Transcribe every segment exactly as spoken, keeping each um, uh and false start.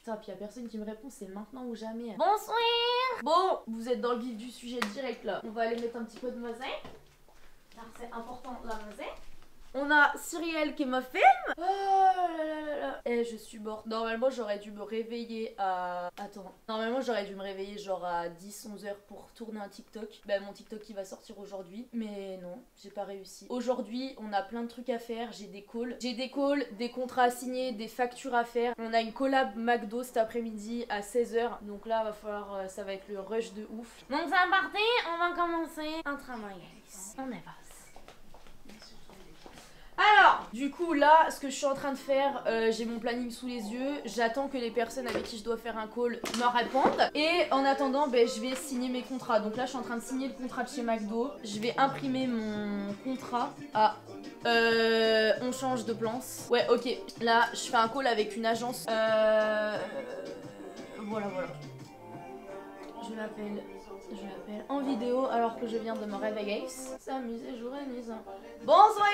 Putain, puis y a personne qui me répond, c'est maintenant ou jamais. Bonsoir. Bon, vous êtes dans le vif du sujet direct là. On va aller mettre un petit peu de mosaïque. Car c'est important la mosaïque. On a Cyrielle qui me filme. Oh là là là là. Eh, je suis morte. Normalement, j'aurais dû me réveiller à... Attends. Normalement, j'aurais dû me réveiller genre à dix onze heures pour tourner un TikTok. Bah, mon TikTok qui va sortir aujourd'hui. Mais non, j'ai pas réussi. Aujourd'hui, on a plein de trucs à faire. J'ai des calls. J'ai des calls, des contrats à signer, des factures à faire. On a une collab McDo cet après-midi à seize heures. Donc là, va falloir... euh, ça va être le rush de ouf. Donc, ça partait. On va commencer un travail. On est pas. Alors, du coup là, ce que je suis en train de faire, euh, j'ai mon planning sous les yeux. J'attends que les personnes avec qui je dois faire un call me répondent. Et en attendant, ben, je vais signer mes contrats. Donc là, je suis en train de signer le contrat de chez McDo. Je vais imprimer mon contrat. Ah, euh, on change de place. Ouais, ok. Là, je fais un call avec une agence. Euh... Voilà, voilà. Je l'appelle. Je l'appelle en vidéo alors que je viens de me réveiller. S'amuser jour et nuit. Bonsoir.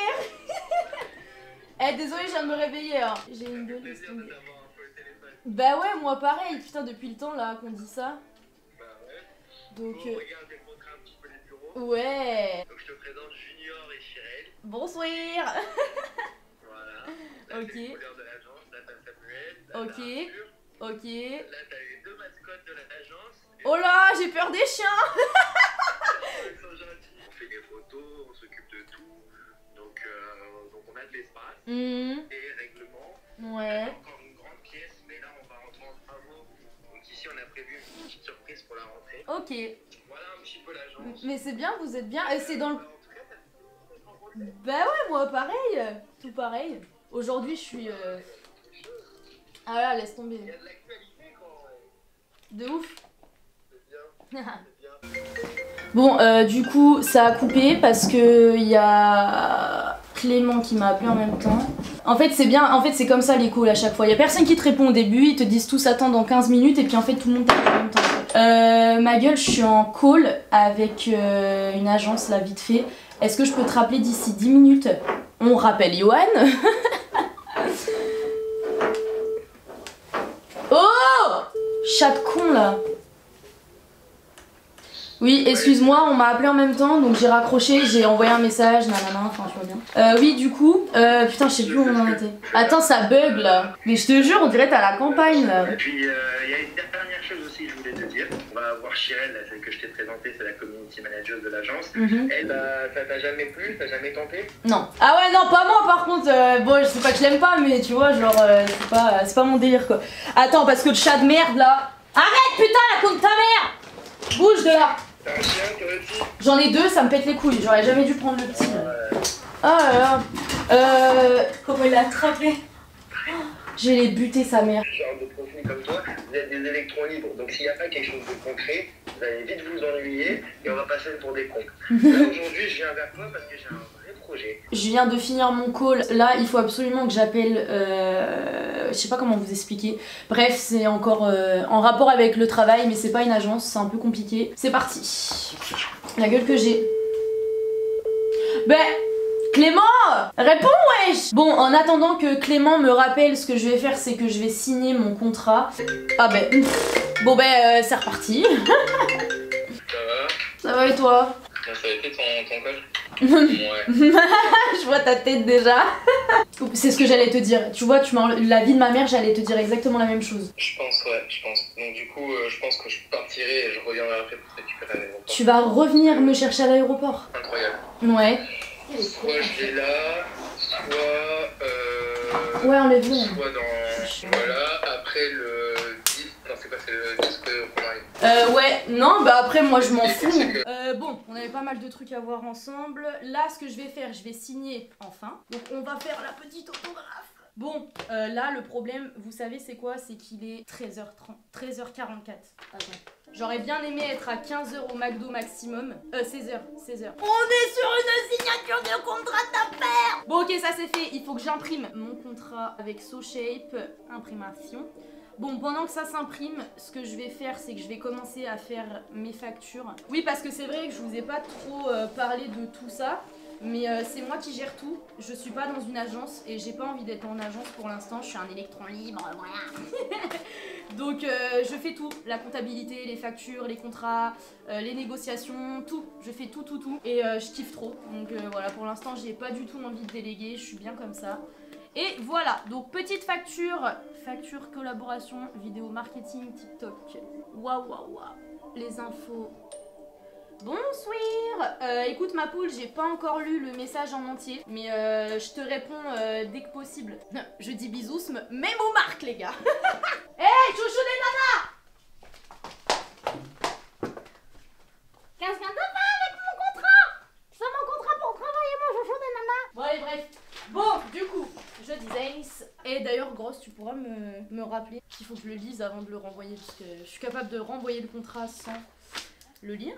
Eh, désolé, je viens de me réveiller. Hein. J'ai une gueule. Bah ouais, moi pareil. Putain, depuis le temps là qu'on dit ça. Bah ouais. Donc. Bon, euh... regarde, j'ai montré un petit peu les bureaux. Ouais. Donc je te présente Junior et Chirel. Bonsoir. Voilà. Là, ok. c'est les couleurs de l'agence. Là, t'as Samuel. Là, ok. t'as Arthur. Ok. Là, t'as les deux mascottes de l'agence. Oh là, j'ai peur des chiens. Ils sont gentils. On fait des photos, on s'occupe de tout. Donc, euh, donc on a de l'espace. Mmh. Des règlements. Ouais. On a encore une grande pièce, mais là, on va rentrer en travaux. Donc ici, on a prévu une petite surprise pour la rentrée. Ok. Voilà un petit peu l'agence. Mais c'est bien, vous êtes bien. Et c'est dans le... En tout cas, t'as... Bah ouais, moi pareil. Tout pareil. Aujourd'hui, je suis... Euh... Ah là, laisse tomber. Il y a de l'actualité, quoi. De ouf. C'est bien. C'est bien. Bon, euh, du coup, ça a coupé parce que il y a Clément qui m'a appelé en même temps. En fait, c'est bien, en fait, c'est comme ça les calls à chaque fois. Il y a personne qui te répond au début, ils te disent tous attends dans quinze minutes et puis en fait, tout le monde t'appelle en même temps. Euh, ma gueule, je suis en call avec euh, une agence là vite fait. Est-ce que je peux te rappeler d'ici dix minutes? On rappelle Johan. Oh! Chat de con là. Oui, excuse-moi, on m'a appelé en même temps, donc j'ai raccroché, j'ai envoyé un message, nanana, enfin tu vois bien. Euh, oui, du coup, euh, putain, je sais plus où on en était. Attends, ça bug là. Mais je te jure, on dirait t'es à la campagne là. Et puis, il euh, y a une dernière chose aussi que je voulais te dire. On va voir Chirel, là, celle que je t'ai présentée, c'est la community manager de l'agence. Mm-hmm. Elle, euh, ça t'a jamais plu? T'as jamais tenté? Non. Ah ouais, non, pas moi par contre. Euh, bon, je sais pas que je l'aime pas, mais tu vois, genre, euh, c'est pas, c'est pas mon délire quoi. Attends, parce que le chat de merde là. Arrête putain, la con de ta mère! Bouge de là! T'as un chien toi aussi? J'en ai deux, ça me pète les couilles, j'aurais jamais dû prendre le petit. Ouais. Ah là là. Euh. Comment il l'a attrapé? J'ai les buté sa mère. Genre de profil comme toi, vous êtes des électrons libres. Donc s'il n'y a pas quelque chose de concret, vous allez vite vous ennuyer et on va passer pour des cons. Là aujourd'hui, je viens vers toi parce que j'ai un vrai projet. Je viens de finir mon call. Là, il faut absolument que j'appelle. Euh... Je sais pas comment vous expliquer. Bref, c'est encore euh, en rapport avec le travail, mais c'est pas une agence, c'est un peu compliqué. C'est parti. La gueule que j'ai. Ben. Clément! Réponds wesh! Bon, en attendant que Clément me rappelle, ce que je vais faire, c'est que je vais signer mon contrat. Ah ben... Bon ben, euh, c'est reparti. Ça va? Ça va et toi? Ça a été ton, ton call? Ouais. Je vois ta tête déjà. C'est ce que j'allais te dire. Tu vois, tu m'as la vie de ma mère, j'allais te dire exactement la même chose. Je pense, ouais, je pense. Donc du coup, euh, je pense que je partirai et je reviendrai après pour te récupérer à l'aéroport. Tu vas revenir me chercher à l'aéroport? Incroyable. Ouais. Soit je vais là, soit... Euh, ouais, on l'a vu. Soit dans... Voilà, après le dix... Non, c'est quoi, c'est le dix qu'on arrive. Euh, ouais, non, bah après, moi, je m'en fous. Que... Euh, bon, on avait pas mal de trucs à voir ensemble. Là, ce que je vais faire, je vais signer enfin. Donc, on va faire la petite autographe. Bon, euh, là, le problème, vous savez, c'est quoi? C'est qu'il est treize heures trente, treize heures quarante-quatre. Attends. J'aurais bien aimé être à quinze heures au McDo maximum. Euh, seize heures, seize heures. On est sur une signature de contrat d'affaires. Bon, ok, ça c'est fait. Il faut que j'imprime mon contrat avec SoShape, imprimation. Bon, pendant que ça s'imprime, ce que je vais faire, c'est que je vais commencer à faire mes factures. Oui, parce que c'est vrai que je vous ai pas trop euh, parlé de tout ça. Mais euh, c'est moi qui gère tout, je suis pas dans une agence et j'ai pas envie d'être en agence pour l'instant, je suis un électron libre, voilà. Donc euh, je fais tout, la comptabilité, les factures, les contrats, euh, les négociations, tout. Je fais tout, tout, tout. Et euh, je kiffe trop. Donc euh, voilà, pour l'instant, j'ai pas du tout envie de déléguer. Je suis bien comme ça. Et voilà, donc petite facture. Facture, collaboration, vidéo, marketing, TikTok. Waouh, waouh, waouh. Les infos. Bonsoir. euh, Écoute ma poule, j'ai pas encore lu le message en entier, mais euh, je te réponds euh, dès que possible. Je dis bisous, même aux marques les gars. Hé, hey, chouchou des nanas. Qu'est-ce qu'on te fait avec mon contrat? C'est mon contrat pour travailler mon chouchou des nanas. Bon allez bref. Bon, du coup, je disais... Et d'ailleurs grosse, tu pourras me, me rappeler qu'il faut que je le lise avant de le renvoyer, parce que je suis capable de renvoyer le contrat sans le lire.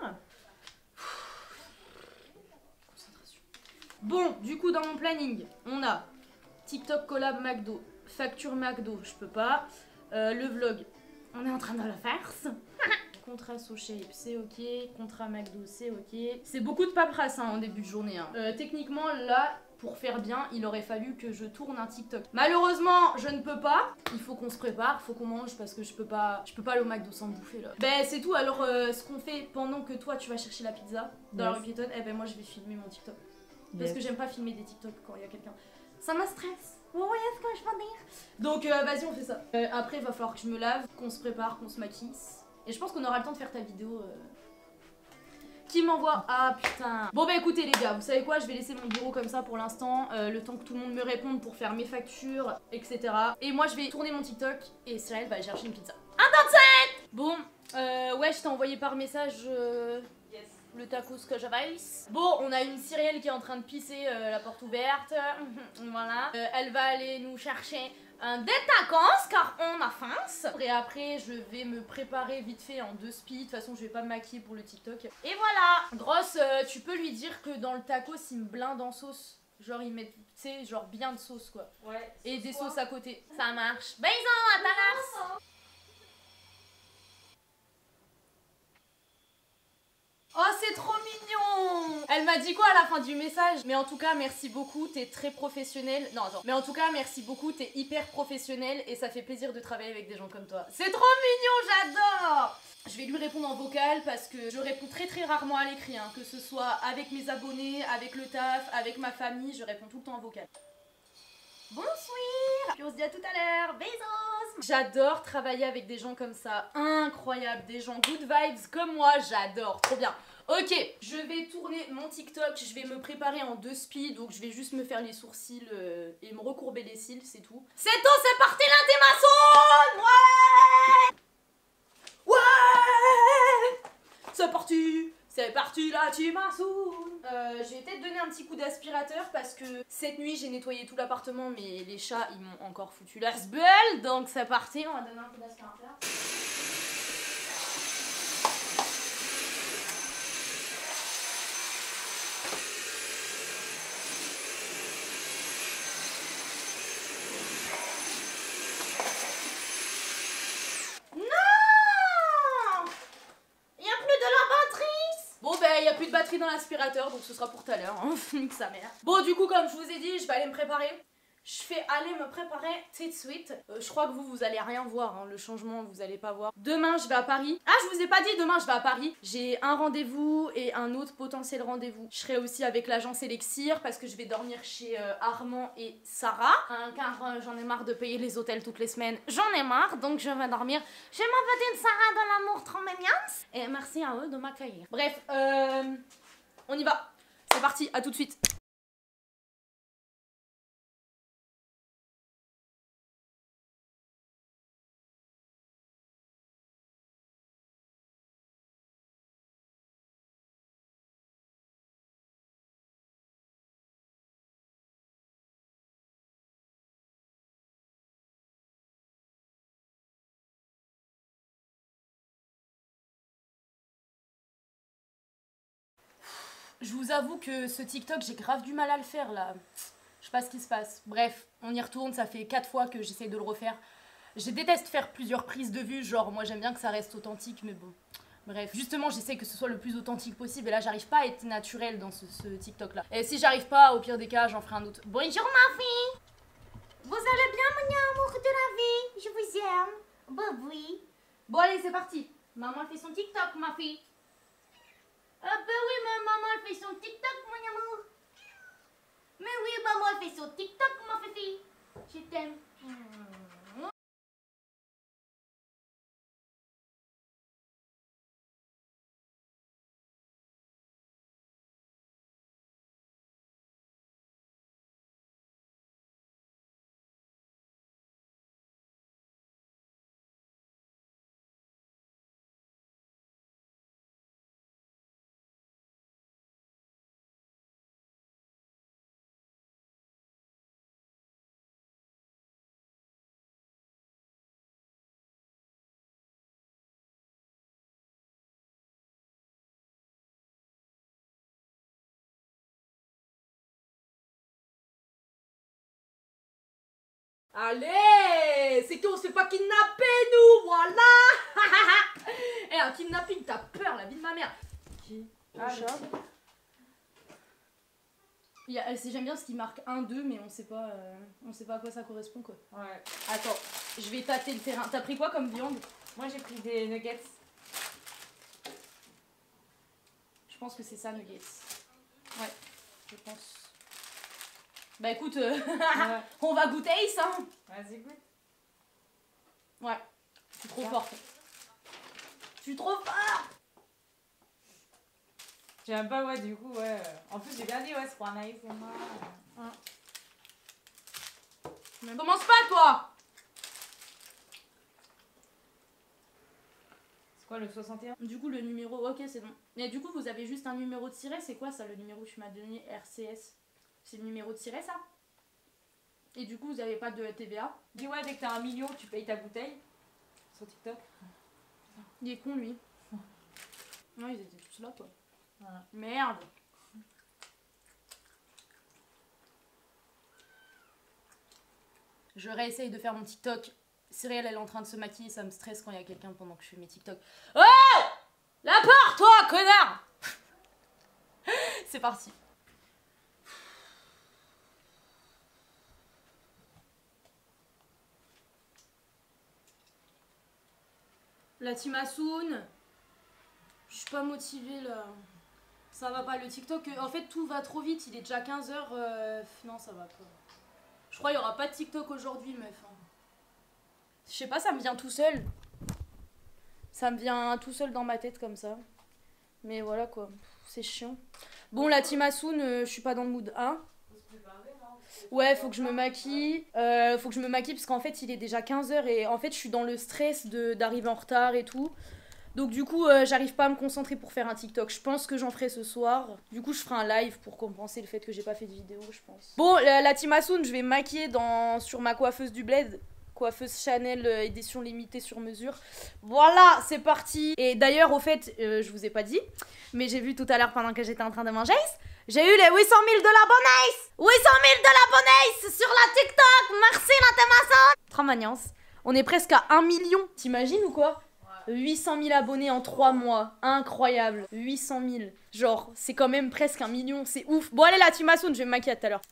Bon, du coup, dans mon planning, on a TikTok collab McDo, facture McDo, je peux pas. Euh, le vlog, on est en train de le faire. Contrat SoShape, c'est ok. Contrat McDo, c'est ok. C'est beaucoup de paperasse hein, en début de journée. Hein. Euh, techniquement, là, pour faire bien, il aurait fallu que je tourne un TikTok. Malheureusement, je ne peux pas. Il faut qu'on se prépare, faut qu'on mange parce que je peux pas, je peux pas aller au McDo sans bouffer là. Ben c'est tout. Alors, euh, ce qu'on fait pendant que toi, tu vas chercher la pizza dans yes. la rue piétonne, eh ben moi, je vais filmer mon TikTok. Parce que j'aime pas filmer des TikTok quand il y a quelqu'un. Ça me stresse. Vous voyez ce que je veux dire? Donc euh, vas-y on fait ça. Euh, après il va falloir que je me lave, qu'on se prépare, qu'on se maquille. Et je pense qu'on aura le temps de faire ta vidéo. Euh... Qui m'envoie? Ah putain. Bon bah écoutez les gars, vous savez quoi? Je vais laisser mon bureau comme ça pour l'instant. Euh, le temps que tout le monde me réponde pour faire mes factures, et cetera. Et moi je vais tourner mon TikTok et Cyril va aller chercher une pizza. Un vingt-sept. Bon, euh, ouais je t'ai envoyé par message... Euh... le tacos que j'avais. Bon, on a une Cyrielle qui est en train de pisser, euh, la porte ouverte. Voilà. Euh, elle va aller nous chercher un des tacos car on a faim. Et après, je vais me préparer vite fait en deux speed. De toute façon, je vais pas me maquiller pour le TikTok. Et voilà. Grosse, euh, tu peux lui dire que dans le tacos, il me blinde en sauce. Genre, il met, tu sais, genre bien de sauce quoi. Ouais. Et des quoi sauces à côté. Ça marche. Bisous, à ta mère. Oh c'est trop mignon. Elle m'a dit quoi à la fin du message? Mais en tout cas merci beaucoup, t'es très professionnel. Non genre, mais en tout cas merci beaucoup, t'es hyper professionnel et ça fait plaisir de travailler avec des gens comme toi. C'est trop mignon, j'adore. Je vais lui répondre en vocal parce que je réponds très très rarement à l'écrit hein. Que ce soit avec mes abonnés, avec le taf, avec ma famille, je réponds tout le temps en vocal. Bonsoir. Puis on se dit à tout à l'heure, bisous. J'adore travailler avec des gens comme ça, incroyable, des gens good vibes comme moi, j'adore, trop bien. Ok, je vais tourner mon TikTok, je vais me préparer en deux speed, donc je vais juste me faire les sourcils euh, et me recourber les cils, c'est tout. C'est tout, c'est parti là, t'es maçon. Ouais. Ouais. C'est parti. C'est parti là, tu m'assoules. Euh, je vais peut-être donner un petit coup d'aspirateur parce que cette nuit j'ai nettoyé tout l'appartement mais les chats ils m'ont encore foutu la sbeule. Donc c'est parti, on va donner un coup d'aspirateur. Batterie dans l'aspirateur donc ce sera pour tout à l'heure, hein. Sa mère. Bon du coup comme je vous ai dit je vais aller me préparer. Je fais aller me préparer tout de suite. Euh, je crois que vous vous allez rien voir hein. Le changement vous allez pas voir. Demain je vais à Paris. Ah je vous ai pas dit demain je vais à Paris. J'ai un rendez-vous et un autre potentiel rendez-vous. Je serai aussi avec l'agence Elixir parce que je vais dormir chez euh, Armand et Sarah hein, car euh, j'en ai marre de payer les hôtels toutes les semaines. J'en ai marre donc je vais dormir chez ma petite Sarah de l'amour trop mignonne. Et merci à eux de m'accueillir. Bref, euh, on y va. C'est parti, à tout de suite. Je vous avoue que ce TikTok, j'ai grave du mal à le faire là. Je sais pas ce qui se passe. Bref, on y retourne, ça fait quatre fois que j'essaie de le refaire. Je déteste faire plusieurs prises de vue, genre moi j'aime bien que ça reste authentique, mais bon. Bref, justement j'essaie que ce soit le plus authentique possible et là j'arrive pas à être naturelle dans ce, ce TikTok là. Et si j'arrive pas, au pire des cas, j'en ferai un autre. Bonjour ma fille. Vous allez bien mon amour de la vie? Je vous aime. Bah oui. Bon allez, c'est parti. Maman elle fait son TikTok, ma fille. Ah bah oui, ma maman elle fait son TikTok, mon amour. Mais oui, maman elle fait son TikTok, ma fifi. Je t'aime. Allez, c'est qu'on se fait pas kidnapper nous, voilà. Eh, un kidnapping, t'as peur, la vie de ma mère. Qui? Ah, Le chat. Il y a- c'est- J'aime bien ce qui marque un, deux, mais on sait pas, euh, on sait pas à quoi ça correspond quoi. Ouais. Attends, je vais tâter le terrain. T'as pris quoi comme viande? Moi j'ai pris des nuggets. Je pense que c'est ça, nuggets. Ouais, je pense. Bah écoute, euh, Ouais. on va goûter ça. Vas-y, goûte. Ouais, je suis trop forte. Je suis trop forte. J'aime pas, ouais, du coup, ouais. En plus, j'ai bien dit, ouais, c'est pour un A S M R. Mais commence pas toi. C'est quoi le soixante et un? Du coup, le numéro, ok, c'est bon. Mais du coup, vous avez juste un numéro de siret, c'est quoi ça, le numéro que tu m'as donné, R C S? C'est le numéro de siret, ça? Et du coup, vous avez pas de T V A? Dis, ouais, dès que t'as un million, tu payes ta bouteille. Sur TikTok. Il est con, lui. Non, ils étaient tous là, quoi. Voilà. Merde. Je réessaye de faire mon TikTok. Cyril, elle est en train de se maquiller, ça me stresse quand il y a quelqu'un pendant que je fais mes TikTok. Oh! La porte, toi, connard! C'est parti. La team Asun. Je suis pas motivée là. Ça va pas, le TikTok. En fait, tout va trop vite. Il est déjà quinze heures. Euh... Non, ça va pas. Je crois qu'il y aura pas de TikTok aujourd'hui, meuf. Je sais pas, ça me vient tout seul. Ça me vient tout seul dans ma tête comme ça. Mais voilà quoi. C'est chiant. Bon, la team Asun, euh, je suis pas dans le mood. Hein? Ouais, faut que je me maquille. Euh, faut que je me maquille parce qu'en fait, il est déjà quinze heures et en fait, je suis dans le stress de d'arriver en retard et tout. Donc du coup, euh, j'arrive pas à me concentrer pour faire un TikTok. Je pense que j'en ferai ce soir. Du coup, je ferai un live pour compenser le fait que j'ai pas fait de vidéo, je pense. Bon, la, la team Asun, je vais me maquiller dans, sur ma coiffeuse du bled. Coiffeuse Chanel euh, édition limitée sur mesure. Voilà, c'est parti. Et d'ailleurs, au fait, euh, je vous ai pas dit, mais j'ai vu tout à l'heure pendant que j'étais en train de manger, j'ai eu les huit cent mille de l'abonnés. huit cent mille de l'abonnés sur la TikTok. Merci la team Asun. Trop magnance. On est presque à un million. T'imagines ou quoi? huit cent mille abonnés en trois mois. Incroyable. huit cent mille. Genre, c'est quand même presque un million. C'est ouf. Bon, allez, la team Asun, je vais me maquiller à tout à l'heure.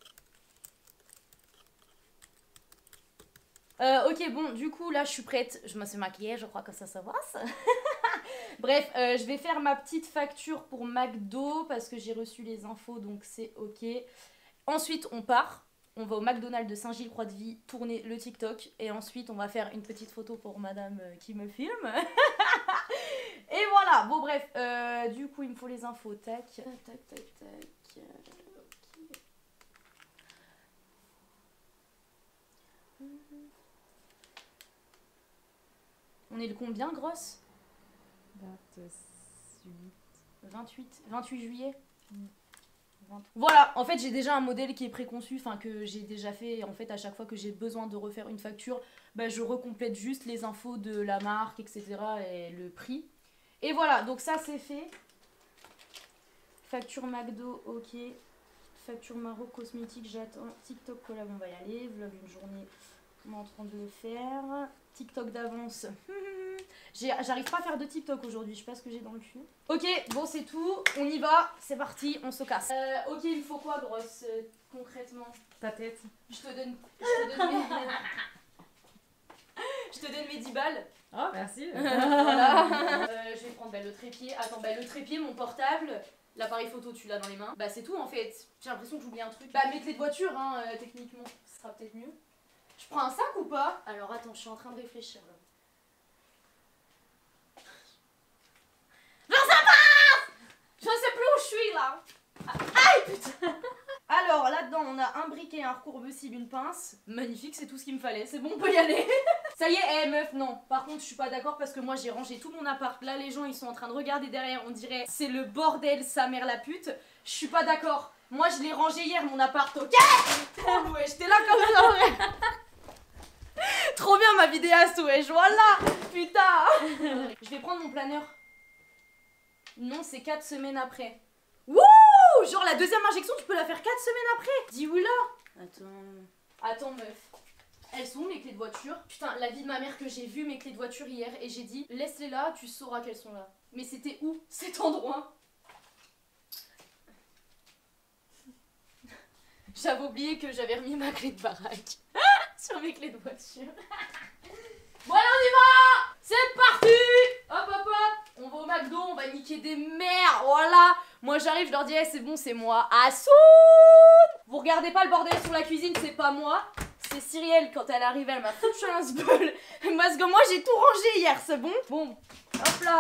Euh, ok, bon, du coup, là, je suis prête. Je me suis maquillée, je crois que ça se voit. Bref, euh, je vais faire ma petite facture pour McDo parce que j'ai reçu les infos, donc c'est ok. Ensuite, on part. On va au McDonald's de Saint-Gilles-Croix-de-Vie tourner le TikTok. Et ensuite, on va faire une petite photo pour madame euh, qui me filme. Et voilà, bon bref. Euh, du coup, il me faut les infos. Tac, tac, tac, tac. Euh, ok. On est le combien, grosse? vingt-huit. vingt-huit. vingt-huit juillet. Mm. Voilà, en fait j'ai déjà un modèle qui est préconçu, enfin que j'ai déjà fait. En fait, à chaque fois que j'ai besoin de refaire une facture, bah, je recomplète juste les infos de la marque, et cetera et le prix. Et voilà, donc ça c'est fait. Facture McDo, ok. Facture Maroc cosmétique, j'attends. TikTok collab, on va y aller. Vlog une journée, on est en train de le faire. TikTok d'avance. J'arrive pas à faire de TikTok aujourd'hui, je sais pas ce que j'ai dans le cul. Ok, bon c'est tout, on y va, c'est parti, on se casse. Euh, ok, il me faut quoi, grosse, euh, concrètement? Ta tête. Je te donne... Je te donne mes... Je te donne mes dix balles. Oh, merci. Voilà. Euh, je vais prendre bah, le trépied. Attends, bah, le trépied, mon portable, l'appareil photo, tu l'as dans les mains. Bah, c'est tout en fait. J'ai l'impression que j'oublie un truc. Bah, mes clés de voiture, hein, euh, techniquement, ce sera peut-être mieux. Je prends un sac ou pas? Alors, attends, je suis en train de réfléchir là. Je sais plus où je suis là. Aïe putain. Alors là-dedans on a un briquet, un recourbe-cible, une pince. Magnifique, c'est tout ce qu'il me fallait. C'est bon, on peut y aller. Ça y est, eh meuf, non. Par contre je suis pas d'accord parce que moi j'ai rangé tout mon appart. Là les gens ils sont en train de regarder derrière. On dirait c'est le bordel, sa mère la pute. Je suis pas d'accord. Moi je l'ai rangé hier mon appart, ok. Ouais, j'étais là comme ça en vrai. Trop bien ma vidéaste, wesh, voilà. Putain. Je vais prendre mon planeur. Non, c'est quatre semaines après. Wouh! Genre la deuxième injection, tu peux la faire quatre semaines après. Dis oui là. Attends. Attends meuf. Elles sont où mes clés de voiture? Putain, la vie de ma mère que j'ai vu mes clés de voiture hier et j'ai dit laisse-les là, tu sauras qu'elles sont là. Mais c'était où cet endroit? J'avais oublié que j'avais remis ma clé de baraque sur mes clés de voiture. Bon allez on y va. C'est parti. Hop hop hop. On va au McDo, on va niquer des mères, voilà. Moi j'arrive, je leur dis hey, c'est bon, c'est moi, Assoun. Vous regardez pas le bordel sur la cuisine, c'est pas moi. C'est Cyrielle, quand elle arrive, elle m'a foutu un sbeul. Parce que moi j'ai tout rangé hier, c'est bon? Bon, hop là.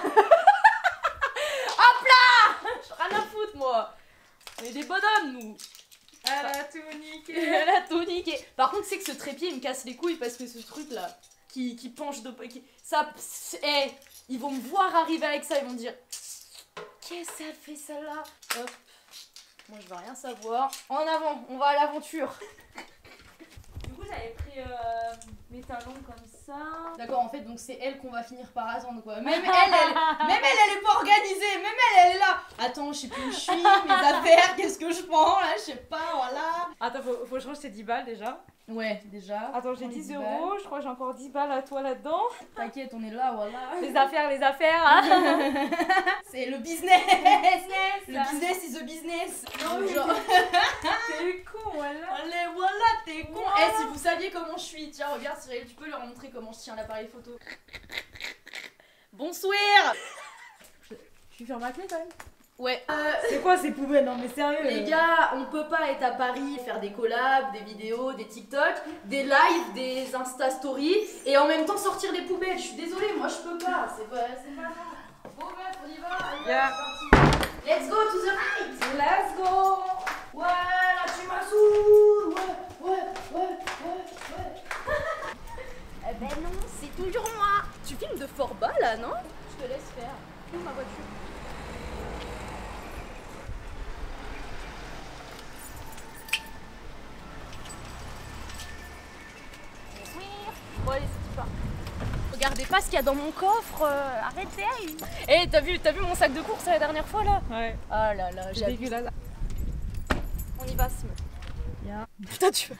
Hop là. J'ai rien à foutre moi. On est des bonhommes nous. Elle a tout niqué. Elle a tout niqué. Par contre, c'est que ce trépied il me casse les couilles parce que ce truc là qui, qui penche de. Qui, ça. Eh, ils vont me voir arriver avec ça, ils vont me dire qu'est-ce qu'elle fait celle-là? Hop. Moi je vais rien savoir. En avant, on va à l'aventure. Du coup, j'avais pris euh, mes talons comme ça. D'accord, en fait, donc c'est elle qu'on va finir par attendre quoi. Même elle, elle, même elle, elle est pas organisée. Même elle, elle est là. Attends, je sais plus où je suis, mes affaires, qu'est-ce que je prends là, je sais pas, voilà. Attends, faut, faut que je range ces dix balles déjà. Ouais, déjà. Attends, j'ai dix euros, je crois que j'ai encore dix balles à toi là-dedans. T'inquiète, on est là, voilà. Les affaires, les affaires. Hein. C'est le business. business. Le business is the business. Non, mais genre... t'es con, voilà. Allez, voilà, t'es con. Eh, hey, si vous saviez comment je suis, tiens, regarde Cyril, tu peux leur montrer comment je tiens l'appareil photo. Bonsoir. Tu fermes ma clé quand même. Ouais. Euh, c'est quoi ces poubelles? Non mais sérieux. Les gars, on peut pas être à Paris, faire des collabs, des vidéos, des TikTok, des lives, des Insta Stories et en même temps sortir les poubelles. Je suis désolée, moi je peux pas. C'est pas, c'est pas ça. Bon meuf, on y va. Allez, Yeah. c'est parti. Let's go to the right. Let's go. Ouais, là tu m'as saoul. Ouais, ouais, ouais, ouais, ouais. Eh ben non, c'est toujours moi. Tu filmes de fort bas là, non? Je te laisse faire. Où ma voiture? Bon allez, c'est pas. Regardez pas ce qu'il y a dans mon coffre, euh, arrêtez. Eh, hey, t'as vu, t'as vu mon sac de course la dernière fois là? Ouais. Oh là là, j'ai dégueulasse. Là. On y va, Simon. Yeah. Putain, tu vas.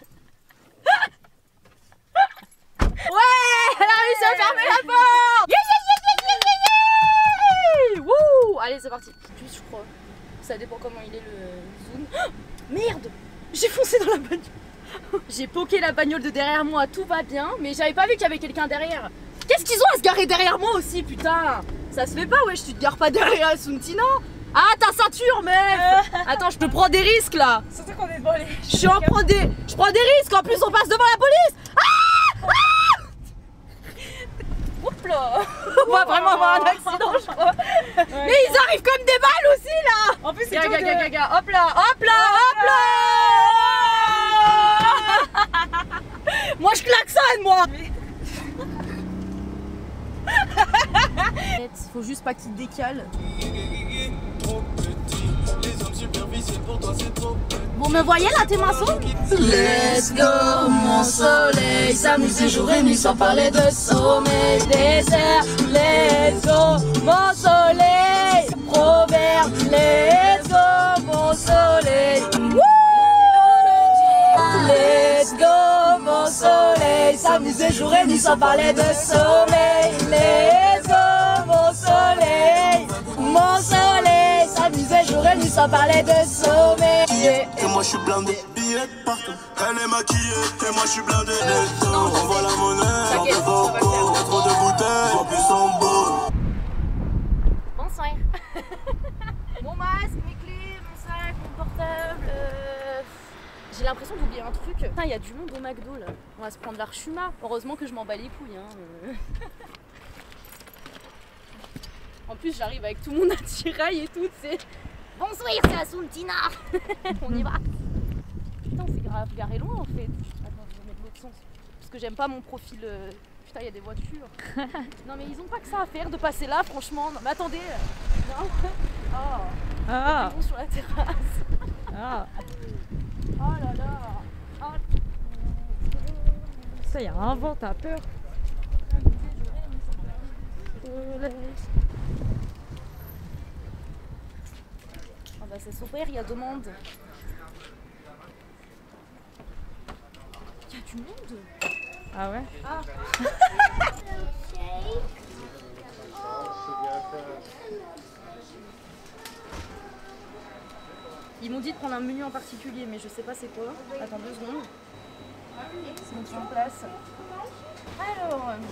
Ouais, elle a réussi à fermer la porte. Yeah, yeah, yeah, yeah, yeah, yeah, yeah. Wouh. Allez, c'est parti. Plus, je crois. Ça dépend comment il est le zoom. Oh, merde, j'ai foncé dans la bagnole. J'ai poké la bagnole de derrière moi, tout va bien, mais j'avais pas vu qu'il y avait quelqu'un derrière. Qu'est-ce qu'ils ont à se garer derrière moi aussi, putain? Ça se fait pas, wesh, tu te gares pas derrière Suntina. Ah, ta ceinture, meuf. Attends, je te prends des risques là. Surtout qu'on est devant les... Je suis en prends des... Je prends des risques, en plus on passe devant la police. Ah, ah. Oups là. On va vraiment avoir un accident, je crois. Ouais. Mais ils arrivent comme des balles aussi là. En plus, c'est Gaga, tout gaga, de... gaga, hop là, hop là, hop là. Moi je klaxonne moi. Faut juste pas qu'il décale. Vous me voyez là, tes maçons? Let's go mon soleil, s'amuser jour et nuit sans parler de sommeil. Désert, let's go mon soleil. Proverbe, let's go mon soleil. Woo! Let's go mon soleil, s'amuser jour et nuit sans parler de sommeil. Let's go mon soleil, mon soleil, s'amuser jour et nuit sans parler de sommeil. Et moi je suis blindé, billets partout. Elle est maquillée, et moi je suis blindé. Let's go, on voit la monnaie, on il y a du monde au McDo là. On va se prendre l'archuma. Heureusement que je m'en bats les couilles. Hein. En plus, j'arrive avec tout mon attirail et tout, c'est... Bonsoir, c'est Assuntina. On y va. Putain, c'est grave garé loin en fait. Attends, je vais mettre l'autre sens. Parce que j'aime pas mon profil... Euh... Putain, il y a des voitures. Non mais ils ont pas que ça à faire de passer là, franchement. Non mais attendez. Non. Oh. Ah. Ils vont sur la terrasse. Ah. Oh là là. Oh. Ça, il y a un vent, t'as peur. Ah bah c'est super, il y a deux mondes. Il y a du monde. Ah ouais? Ah. Ils m'ont dit de prendre un menu en particulier, mais je sais pas c'est quoi. Attends deux secondes. C'est bon, sur place. Alors, euh,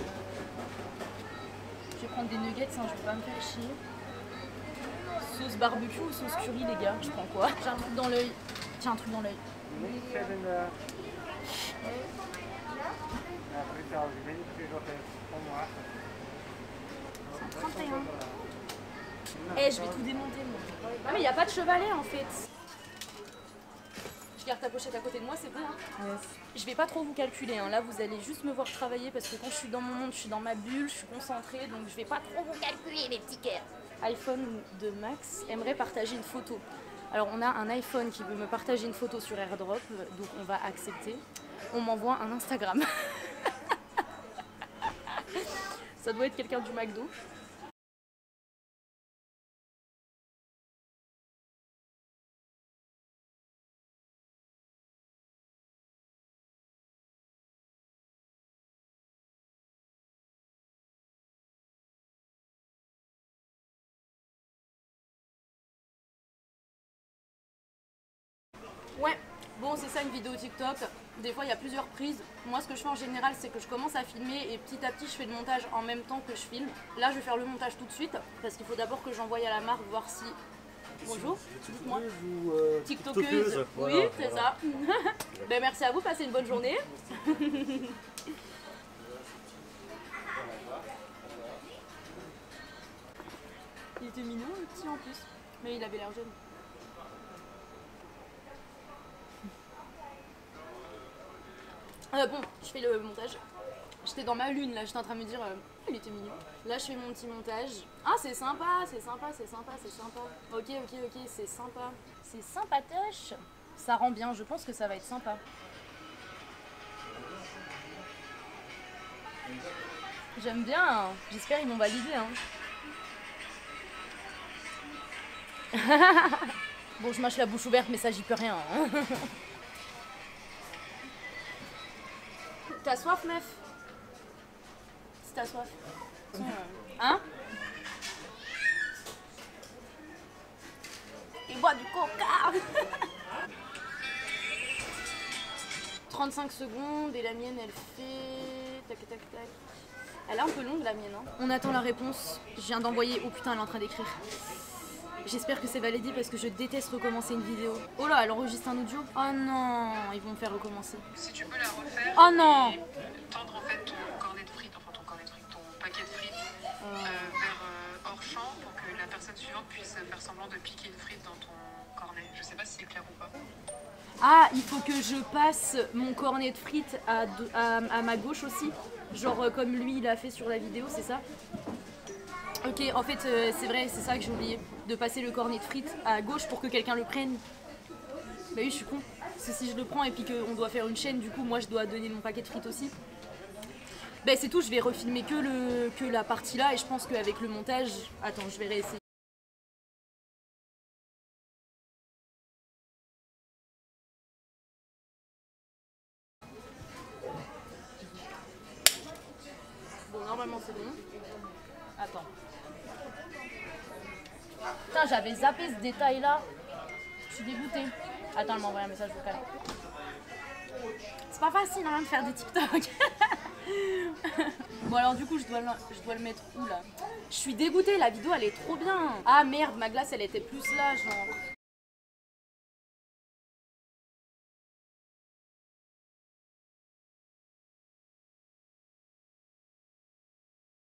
je vais prendre des nuggets, hein, je vais pas me faire chier. Sauce barbecue ou sauce curry, les gars? Je prends quoi? J'ai un truc dans l'œil. Tiens, un truc dans l'œil. trente et un. Eh, je vais tout démonter, moi. Ah, mais il n'y a pas de chevalet en fait. Je garde ta pochette à côté de moi, c'est bon. Hein. Yes. Je vais pas trop vous calculer. Hein. Là, vous allez juste me voir travailler parce que quand je suis dans mon monde, je suis dans ma bulle, je suis concentrée, donc je vais pas trop vous calculer, les petits cœurs. iPhone de Max aimerait partager une photo. Alors, on a un iPhone qui veut me partager une photo sur AirDrop, donc on va accepter. On m'envoie un Instagram. Ça doit être quelqu'un du McDo. Ouais, bon c'est ça une vidéo TikTok, des fois il y a plusieurs prises. Moi ce que je fais en général c'est que je commence à filmer et petit à petit je fais le montage en même temps que je filme. Là je vais faire le montage tout de suite parce qu'il faut d'abord que j'envoie à la marque voir si... Bonjour, dites-moi. Ou euh, TikTokeuse, TikTokeuse. oui Voilà, c'est voilà. ça. Ben, merci à vous, passez une bonne journée. Il était mignon le petit en plus, mais il avait l'air jeune. Euh, bon, je fais le montage. J'étais dans ma lune là, j'étais en train de me dire, euh, il était mignon. Là, je fais mon petit montage. Ah, c'est sympa, c'est sympa, c'est sympa, c'est sympa. Ok, ok, ok, c'est sympa. C'est sympatoche. Ça rend bien, je pense que ça va être sympa. J'aime bien, hein. J'espère qu'ils m'ont validé. Hein. Bon, je mâche la bouche ouverte, mais ça, j'y peux rien. Hein. T'as soif, meuf? Si t'as soif. Hein? Il boit du coca. trente-cinq secondes et la mienne, elle fait... Tac, tac, tac. Elle est un peu longue, la mienne. Hein. On attend la réponse. Je viens d'envoyer... Oh putain, elle est en train d'écrire. J'espère que c'est validé parce que je déteste recommencer une vidéo. Oh là, elle enregistre un audio. Oh non, ils vont me faire recommencer. Si tu peux la refaire, oh non, et tendre en fait ton cornet de frites, enfin ton cornet de frites, ton paquet de frites euh, vers euh, hors champ pour que la personne suivante puisse faire semblant de piquer une frite dans ton cornet. Je sais pas si c'est clair ou pas. Ah, il faut que je passe mon cornet de frites à, de, à, à ma gauche aussi. Genre euh, comme lui il a fait sur la vidéo, c'est ça? Ok, en fait euh, c'est vrai, c'est ça que j'ai oublié. De passer le cornet de frites à gauche pour que quelqu'un le prenne. Bah oui, je suis con. Parce que si je le prends et puis qu'on doit faire une chaîne, du coup moi je dois donner mon paquet de frites aussi. Bah c'est tout, je vais refilmer que, le, que la partie là et je pense qu'avec le montage... Attends, je vais réessayer. Bon, normalement c'est bon. Attends. Putain, j'avais zappé ce détail là. Je suis dégoûtée. Attends, elle m'a envoyé un message vocal. C'est pas facile hein, de faire des TikTok. Bon alors du coup je dois, le, je dois le mettre où là? Je suis dégoûtée, la vidéo elle est trop bien. Ah merde, ma glace elle était plus là genre.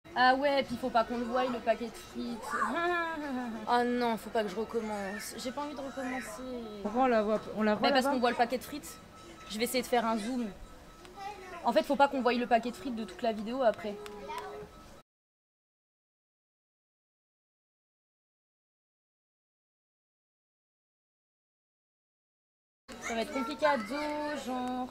Ah ouais, puis faut pas qu'on le voie le paquet de frites. Ah non, faut pas que je recommence. J'ai pas envie de recommencer. Pourquoi on la voit, on la voit Bah parce là-bas qu'on voit le paquet de frites. Je vais essayer de faire un zoom. En fait, faut pas qu'on voie le paquet de frites de toute la vidéo après. Ça va être compliqué à dos, genre.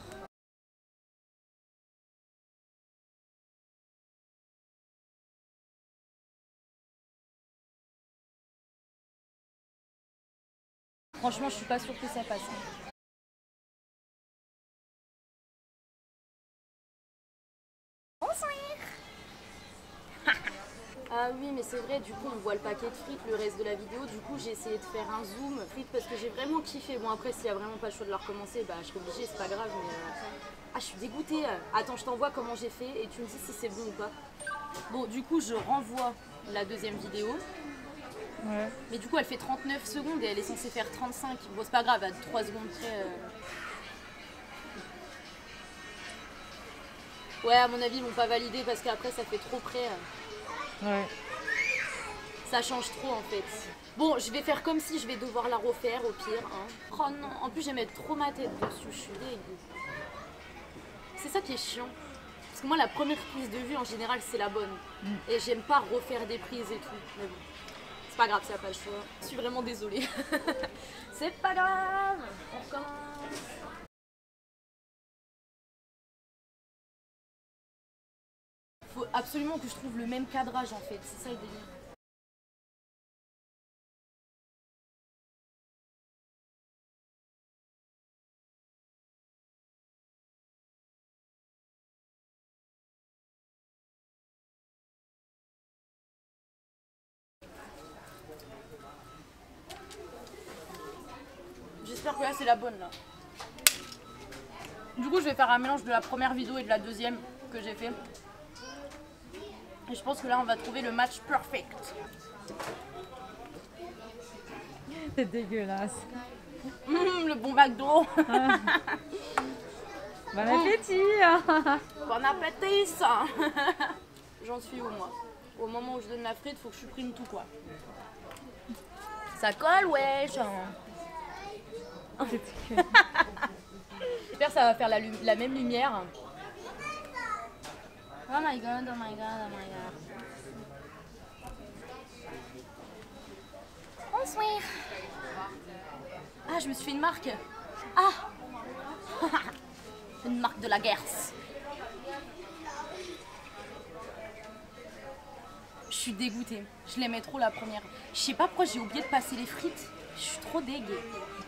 Franchement, je suis pas sûre que ça passe. Bonsoir. Ah oui, mais c'est vrai, du coup, on voit le paquet de frites le reste de la vidéo. Du coup, j'ai essayé de faire un zoom frites parce que j'ai vraiment kiffé. Bon, après, s'il y a vraiment pas le choix de la recommencer, bah, je serai obligée, c'est pas grave. Mais euh... ah, je suis dégoûtée. Attends, je t'envoie comment j'ai fait et tu me dis si c'est bon ou pas. Bon, du coup, je renvoie la deuxième vidéo. Ouais. Mais du coup, elle fait trente-neuf secondes et elle est censée faire trente-cinq. Bon, c'est pas grave, à trois secondes près. Euh... Ouais, à mon avis, ils vont pas valider parce qu'après, ça fait trop près. Ouais. Ça change trop en fait. Bon, je vais faire comme si je vais devoir la refaire au pire. Hein. Oh non, en plus, je vais mettre trop ma tête dessus. Je suis dégueu. C'est ça qui est chiant. Parce que moi, la première prise de vue, en général, c'est la bonne. Mm. Et j'aime pas refaire des prises et tout. Mais bon. C'est pas grave, ça n'a pas le choix. Je suis vraiment désolée. C'est pas grave. On recommence. Faut absolument que je trouve le même cadrage en fait. C'est ça le délire. J'espère que là c'est la bonne là. Du coup je vais faire un mélange de la première vidéo et de la deuxième que j'ai fait. Et je pense que là on va trouver le match perfect. C'est dégueulasse. Mmh, le bon McDo. Bon appétit. Bon appétit ça. J'en suis où moi? Au moment où je donne la frite, faut que je supprime tout quoi. Ça colle wesh. J'espère que ça va faire la, la même lumière. Oh my god, oh my god, oh my god. Bonsoir. Ah, je me suis fait une marque. Ah. Une marque de la guerre. Je suis dégoûtée. Je l'aimais trop la première. Je sais pas pourquoi j'ai oublié de passer les frites. Je suis trop dégueu.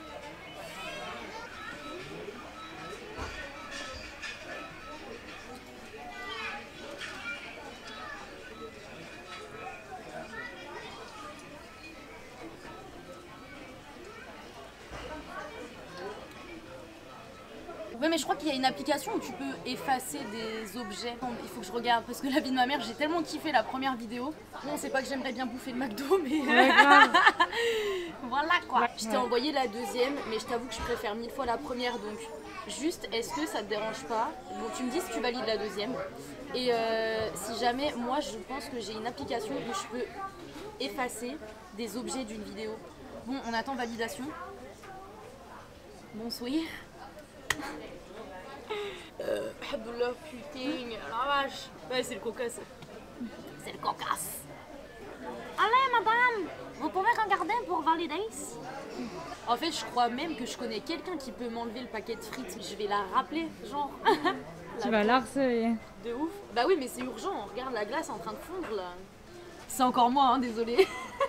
Ouais, mais je crois qu'il y a une application où tu peux effacer des objets. Bon, il faut que je regarde parce que la vie de ma mère, j'ai tellement kiffé la première vidéo. Bon, c'est pas que j'aimerais bien bouffer le McDo, mais ouais, voilà quoi. Ouais, je t'ai ouais. envoyé la deuxième, mais je t'avoue que je préfère mille fois la première. Donc, juste, est-ce que ça te dérange pas? Bon, tu me dis si tu valides la deuxième. Et euh, si jamais, moi, je pense que j'ai une application où je peux effacer des objets d'une vidéo. Bon, on attend validation. Bonsoir. Euh, Alhamdoulilah, putain, la vache. Ouais, c'est le cocasse. C'est le cocasse. Allez, madame, vous pouvez regarder pour valider? En fait, je crois même que je connais quelqu'un qui peut m'enlever le paquet de frites. Je vais la rappeler, genre. Tu vas l'harceler. De ouf. Bah oui, mais c'est urgent. Regarde, la glace est en train de fondre là. C'est encore moi, hein, désolée.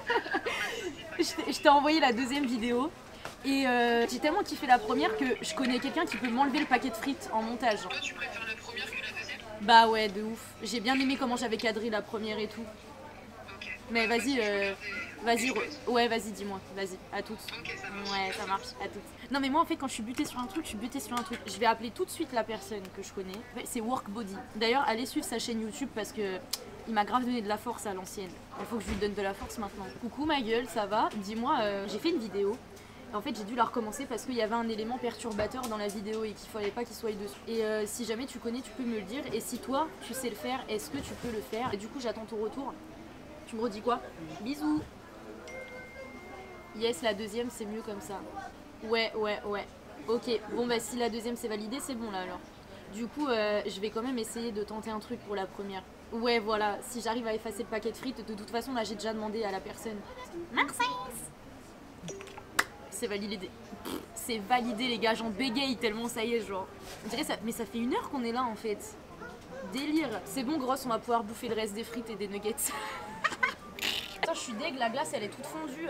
Je t'ai envoyé la deuxième vidéo. Et euh, j'ai tellement kiffé la première que je connais quelqu'un qui peut m'enlever le paquet de frites en montage. Toi, tu préfères la première que la deuxième? Bah ouais, de ouf. J'ai bien aimé comment j'avais cadré la première et tout. Ok. Mais vas-y, euh, vas-y, ouais, vas-y, dis-moi. Vas-y, à toutes. Ok, ça marche. Ouais, ça marche, à toutes. Non mais moi en fait quand je suis butée sur un truc, je suis butée sur un truc. Je vais appeler tout de suite la personne que je connais. C'est Workbody. D'ailleurs, allez suivre sa chaîne YouTube parce que il m'a grave donné de la force à l'ancienne. Il faut que je lui donne de la force maintenant. Coucou ma gueule, ça va? Dis-moi, euh, j'ai fait une vidéo En fait, j'ai dû la recommencer parce qu'il y avait un élément perturbateur dans la vidéo et qu'il fallait pas qu'il soit dessus. Et euh, si jamais tu connais, tu peux me le dire. Et si toi, tu sais le faire, est-ce que tu peux le faire? Et du coup, j'attends ton retour. Tu me redis quoi? Bisous. Yes, la deuxième, c'est mieux comme ça. Ouais, ouais, ouais. Ok, bon bah si la deuxième c'est validé, c'est bon là alors. Du coup, euh, je vais quand même essayer de tenter un truc pour la première. Ouais, voilà, si j'arrive à effacer le paquet de frites, de toute façon là j'ai déjà demandé à la personne. Merci. C'est validé. C'est validé les gars, j'en bégaye tellement ça y est genre. On dirait ça, mais ça fait une heure qu'on est là en fait. Délire. C'est bon grosse, on va pouvoir bouffer le reste des frites et des nuggets. Putain, je suis deg, la glace elle est toute fondue.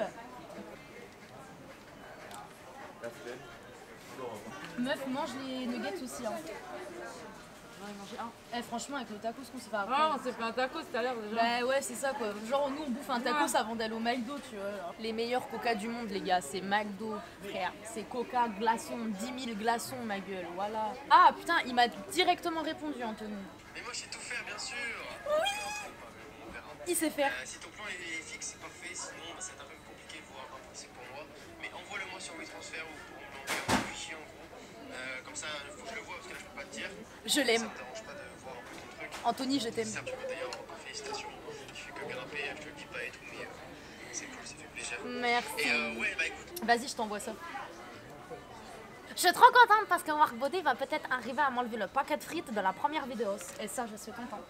Meuf, mange les nuggets aussi hein. J'en ai mangé un. Eh franchement avec le tacos qu'on s'est fait après. Ah, on s'est fait un tacos tout à l'heure déjà. Bah ouais c'est ça quoi. Genre nous on bouffe un tacos ouais. avant d'aller au McDo tu vois. Genre. Les meilleurs coca du monde les gars, c'est McDo frère. C'est coca, glaçon, dix mille glaçons ma gueule, voilà. Ah putain il m'a directement répondu Anthony. Mais moi je sais tout faire bien sûr. Oui. Il sait faire. Euh, si ton plan est fixe c'est parfait, sinon bah, c'est un peu compliqué voire impossible pour moi. Mais envoie-le moi sur WeTransfer ou pour m'envoyer un fichier en gros. Euh, comme ça, il faut que je le vois parce que là je peux pas te dire. Je l'aime. Ça te dérange pas de voir un peu ton truc. Anthony, je t'aime. Ça, tu peux d'ailleurs, félicitations. Je fais que grimper, je te le dis pas et tout, mais euh, c'est cool, ça fait plaisir. Merci. Et euh, ouais, bah écoute. Vas-y, je t'envoie ça. Je suis trop contente parce que Marc Baudet va peut-être arriver à m'enlever le paquet de frites de la première vidéo. Et ça, je suis contente.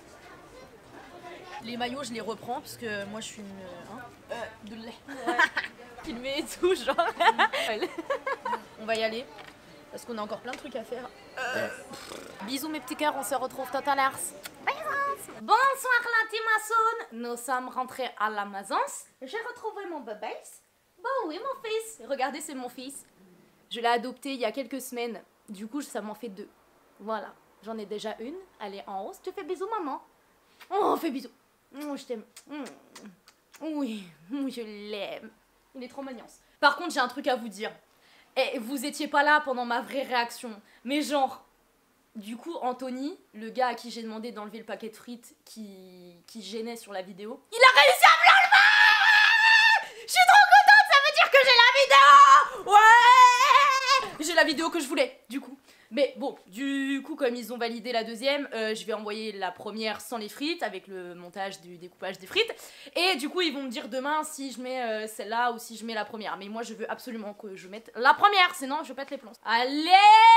Les maillots, je les reprends parce que moi, je suis une... Hein euh, de lait. Ouais. Filmer et tout, genre. On va y aller. Parce qu'on a encore plein de trucs à faire. Euh... Bisous mes petits cœurs, on se retrouve tout à l'heure. Bonsoir la team Asun. Nous sommes rentrés à la maison. J'ai retrouvé mon bébé. Bon oui mon fils. Regardez, c'est mon fils. Je l'ai adopté il y a quelques semaines. Du coup, ça m'en fait deux. Voilà. J'en ai déjà une. Elle est en hausse. Tu fais bisous maman. Oh, on fait bisous. Oh, je t'aime. Oui, oui, je l'aime. Il est trop mignon. Par contre, j'ai un truc à vous dire. Eh, vous étiez pas là pendant ma vraie réaction. Mais genre, du coup, Anthony, le gars à qui j'ai demandé d'enlever le paquet de frites qui, qui gênait sur la vidéo, il a réussi à me l'enlever! Je suis trop contente, ça veut dire que j'ai la vidéo! Ouais! J'ai la vidéo que je voulais, du coup. Mais bon, du coup, comme ils ont validé la deuxième, euh, je vais envoyer la première sans les frites, avec le montage du découpage des frites. Et du coup, ils vont me dire demain si je mets euh, celle-là ou si je mets la première. Mais moi, je veux absolument que je mette la première, sinon je pète les plombs. Allez!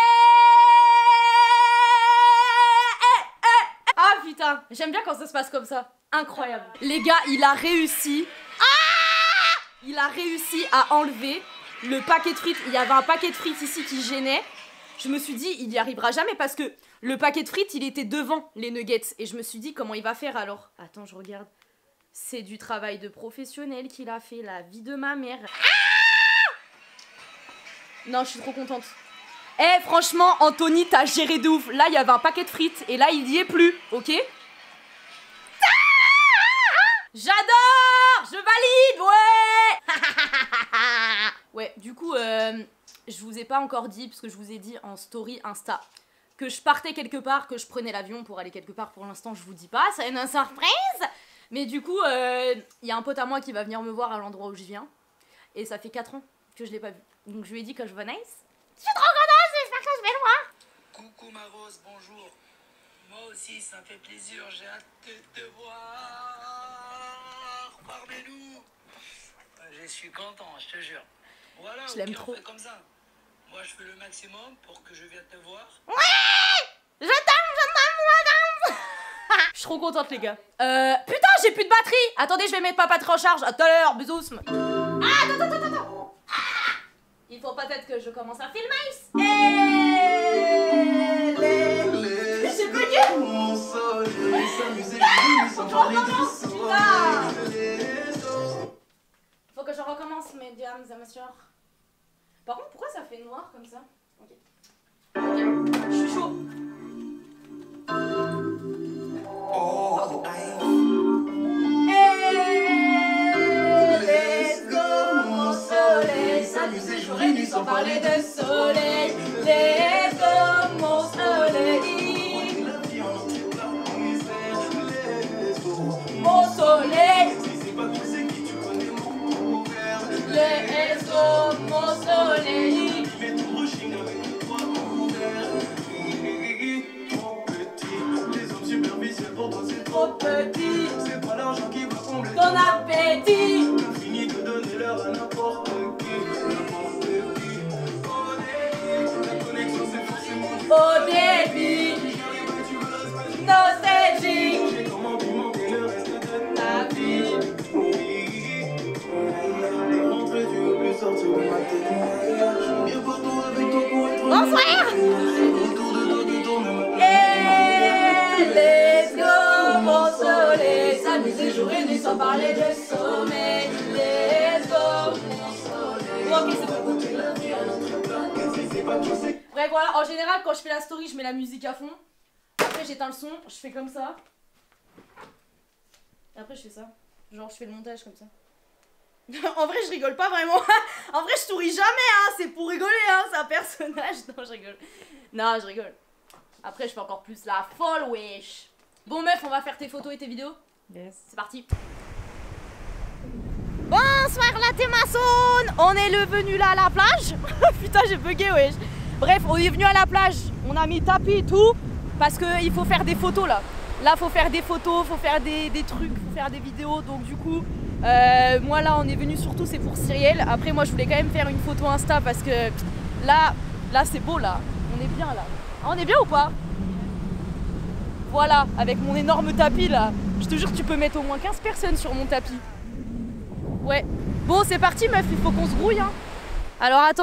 Ah putain, j'aime bien quand ça se passe comme ça. Incroyable. Les gars, il a réussi. Ah! Il a réussi à enlever le paquet de frites. Il y avait un paquet de frites ici qui gênait. Je me suis dit, il n'y arrivera jamais parce que le paquet de frites, il était devant les nuggets. Et je me suis dit, comment il va faire alors? Attends, je regarde. C'est du travail de professionnel qu'il a fait, la vie de ma mère. Ah! Non, je suis trop contente. Eh, hey, franchement, Anthony, t'as géré de ouf. Là, il y avait un paquet de frites et là, il y est plus, ok? Ah! J'adore! Je valide, ouais! Ouais, du coup, euh... je vous ai pas encore dit, parce que je vous ai dit en story Insta, que je partais quelque part, que je prenais l'avion pour aller quelque part. Pour l'instant, je vous dis pas, c'est une surprise. Mais du coup, il euh, y a un pote à moi qui va venir me voir à l'endroit où je viens. Et ça fait quatre ans que je l'ai pas vu. Donc je lui ai dit que je venais. Je suis trop contente, j'espère que je vais le voir. Coucou ma rose, bonjour. Moi aussi, ça me fait plaisir, j'ai hâte de te voir parmi nous. Je suis content, je te jure. Voilà, je l'aime okay, trop. On fait comme ça. Moi, je fais le maximum pour que je vienne te voir. Oui! Je t'aime, je t'aime, je t'aime. Je suis trop contente, les gars. Euh, putain, j'ai plus de batterie. Attendez, je vais mettre ma batterie en charge. À tout à l'heure, bisous. Ah, attends, attends, attends, attends. Ah, il faut peut-être que je commence à filmer. Et les... les... J'ai connu. Mon soleil, s'amuser, sans parler de soleil. Faut que je recommence, mesdames et messieurs. Par contre, pourquoi ça fait noir comme ça? Ok. Ok, je suis chaud. Oh, hey, let's go, mon soleil. S'amuser, jour et nuit sans parler de soleil. Let's go, mon soleil. Mon soleil. Let's go, mon petit. C'est pas l'argent qui va combler Ton appétit. On a fini de donner l'heure à n'importe qui. N'importe qui. Au début, la connexion c'est forcément du Au débit. Nostalgique. J'ai comment pimenter le reste de Ta vie. oui. Rentrer, tu veux plus sortir de ma tête. Je suis bien partout avec toi pour être Bonsoir. autour de toi que tourne ma Hey, let's go, mon soleil. S'amuser jour et nuit sans parler de sommeil. Let's go, mon soleil. Bon, ok, c'est bon. Bref, voilà, en général, quand je fais la story, je mets la musique à fond. Après, j'éteins le son, je fais comme ça. Et après, je fais ça. Genre, je fais le montage comme ça. En vrai, je rigole pas vraiment. En vrai, je souris jamais, hein. C'est pour rigoler, hein. C'est un personnage. Non, je rigole. Non, je rigole. Après, je fais encore plus la folle, wesh. Bon, meuf, on va faire tes photos et tes vidéos. Yes. C'est parti. Bonsoir, la Témasson. On est le venu là à la plage. Putain, j'ai bugué, wesh. Bref, on est venu à la plage. On a mis tapis et tout. Parce qu'il faut faire des photos là. Là, faut faire des photos, faut faire des, des trucs, faut faire des vidéos. Donc, du coup, euh, moi là, on est venu surtout, c'est pour Cyrielle. Après, moi, je voulais quand même faire une photo Insta parce que là, là, c'est beau là. On est bien là. Ah, on est bien ou pas? Voilà, avec mon énorme tapis là. Je te jure, tu peux mettre au moins quinze personnes sur mon tapis. Ouais. Bon, c'est parti, meuf, il faut qu'on se grouille. Hein. Alors, attends.